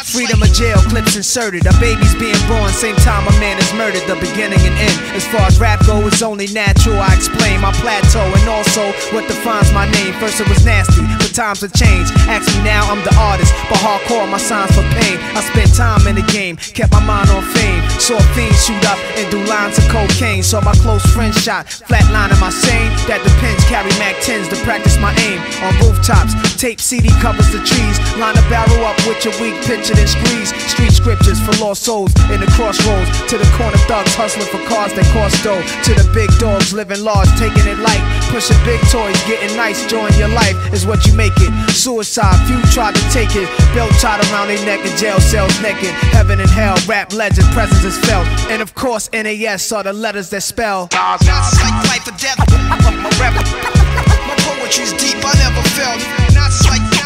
Freedom of jail, clips inserted. A baby's being born, same time a man is murdered. The beginning and end. As far as rap go, it's only natural. I explain my plateau and also what defines my name. First it was nasty, but times have changed. Ask me now, I'm the artist, but hardcore my signs for pain. I spent time in the game, kept my mind on fame. Saw fiends shoot up and do lines of cocaine. Saw my close friend shot, flatlining my sane. That depends, carry Mac 10s to practice my aim. On rooftops, tape CD covers the trees. Line a barrel up with your weak picture then squeeze. Street scriptures for lost souls in the crossroads. To the corner thugs hustling for cars that cost dough. To the big dogs living large, taking it light. Pushing big toys, getting nice, join your life is what you make it. Suicide, few tried to take it. Belt tied around their neck in jail cells naked. Heaven and hell, rap legend, presence is felt. And of course NAS are the letters that spell Not like life or death. My poetry's deep, I never felt. Not like